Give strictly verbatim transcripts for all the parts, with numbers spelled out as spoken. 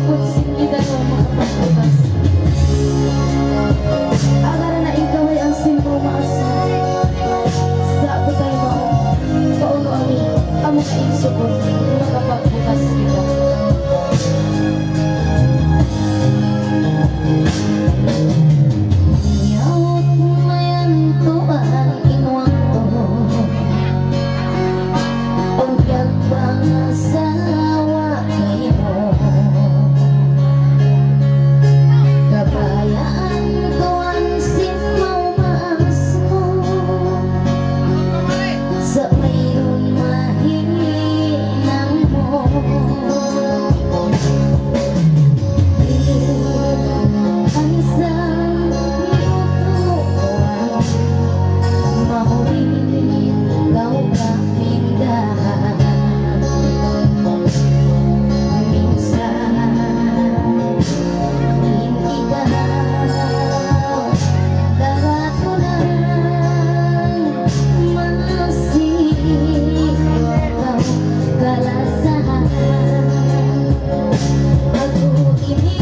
support sin kita no makapagbukas. Agar na ikaw ay ang simbo maasa. Sa ako tayo mao, pauno ami, amo ka ing support, makapagbukas kita. Yaot mayan to ang inuang to, pagkat pangasawa kayo. Kabayaan ko ang simaw maas mo, sa mayroon mahinang mo. Ang isang lutuan, mahulit daw kapindahan. Minsan hindi ka dapat ko lang masikaw kalasahan. Ako ini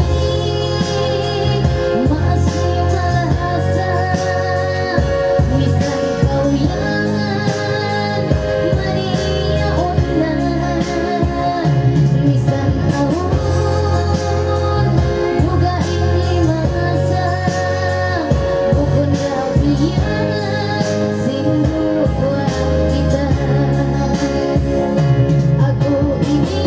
masih malasa, misan kauyangan maniyaon na, misan taon dugaing limasa, bukod na biyangan sinduwa kita. Ako ini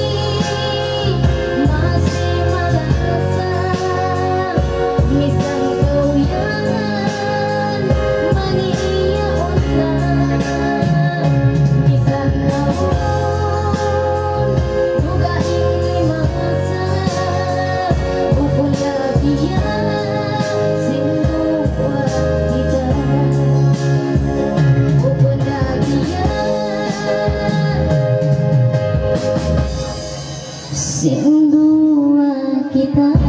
masih malasa, misan kauyangan maniyaon na, misan taon dugaing limasa, bukod na biyangan sinduwa kita. Bukod na biyangan sinduwa kita.